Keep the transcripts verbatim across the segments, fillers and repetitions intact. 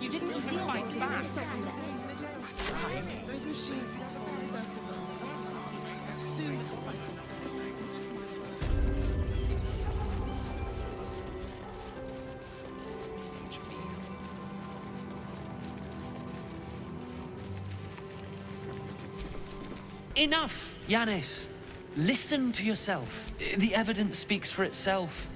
You didn't even fight back. Those machines soon. Enough, Yanis. Listen to yourself. The evidence speaks for itself.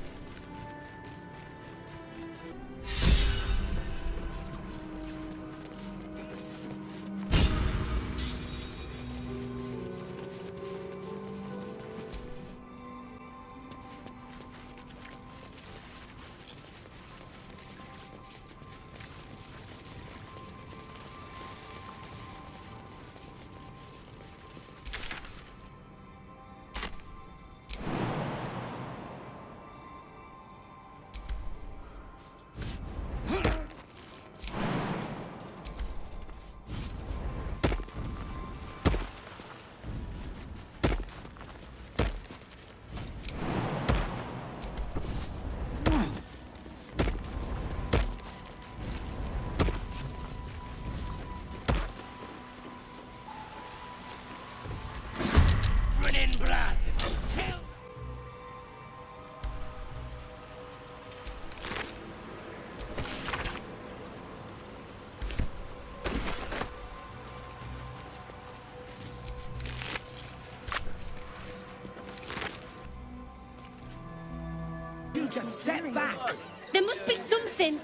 Just step back. There must be something.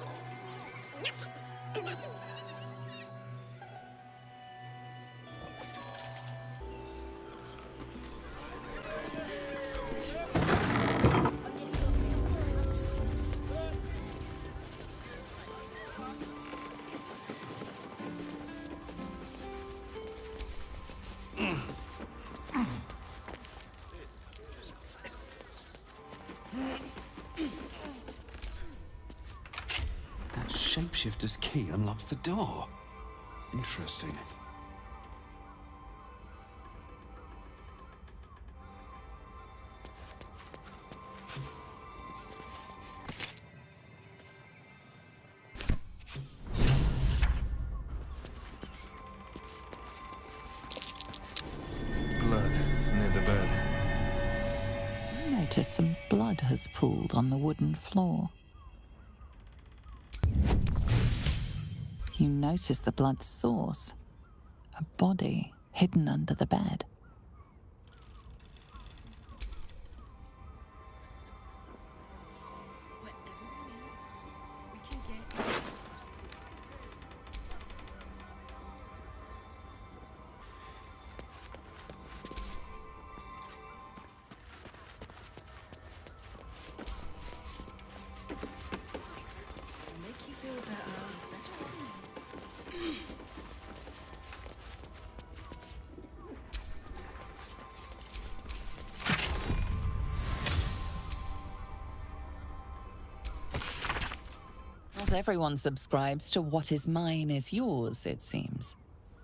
Shapeshifter's key unlocks the door. Interesting. Blood near the bed. You notice some blood has pooled on the wooden floor. You notice the blood's source, a body hidden under the bed. Not everyone subscribes to what is mine is yours, it seems.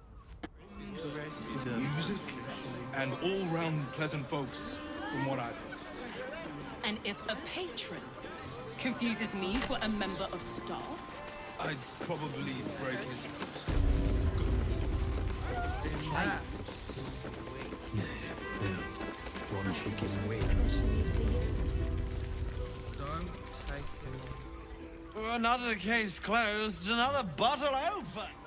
Music and all-round pleasant folks, from what I've heard. And if a patron confuses me for a member of staff, I'd probably break his... One chicken wing. Another case closed, another bottle open.